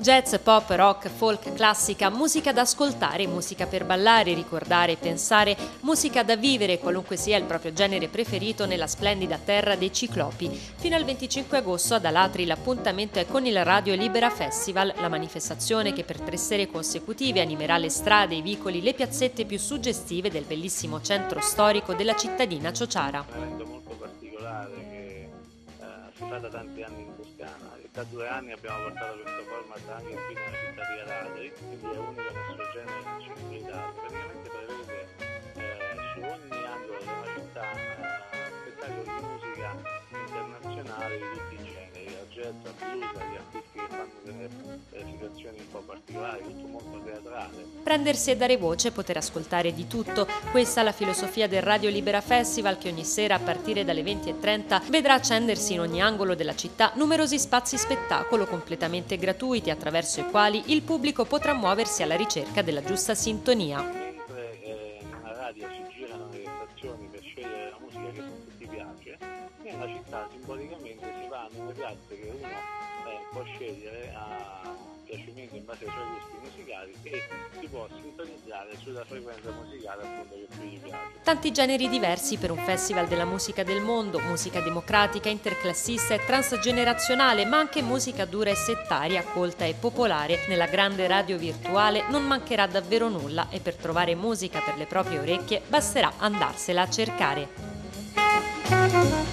Jazz, pop, rock, folk, classica, musica da ascoltare, musica per ballare, ricordare, pensare, musica da vivere, qualunque sia il proprio genere preferito nella splendida terra dei Ciclopi. Fino al 25 agosto ad Alatri l'appuntamento è con il Radio Libera Festival, la manifestazione che per 3 sere consecutive animerà le strade, i vicoli, le piazzette più suggestive del bellissimo centro storico della cittadina ciociara. Un evento molto particolare che si fa da tanti anni in Toscana. Da 2 anni abbiamo portato questo format anche qui nella città di Alatri, quindi è unico nel suo genere nel centro Italia. Praticamente prevede su ogni angolo della città spettacoli di musica internazionale di tutti i generi, da jazz a blues, agli artisti che fanno delle situazioni un po' particolari, tutto molto teatrale. Prendersi e dare voce, poter ascoltare di tutto. Questa è la filosofia del Radio Libera Festival che ogni sera a partire dalle 20:30 vedrà accendersi in ogni angolo della città numerosi spazi spettacolo completamente gratuiti attraverso i quali il pubblico potrà muoversi alla ricerca della giusta sintonia. Mentre nella radio si girano le stazioni per scegliere la musica che ti piace, nella città simbolicamente si va nelle piazze che uno può scegliere a piacimento in base ai suoi gusti musicali e si può sintonizzare sulla frequenza musicale appunto che più gli piace. Tanti generi diversi per un festival della musica del mondo, musica democratica, interclassista e transgenerazionale, ma anche musica dura e settaria, colta e popolare. Nella grande radio virtuale non mancherà davvero nulla e per trovare musica per le proprie orecchie basterà andarsela a cercare.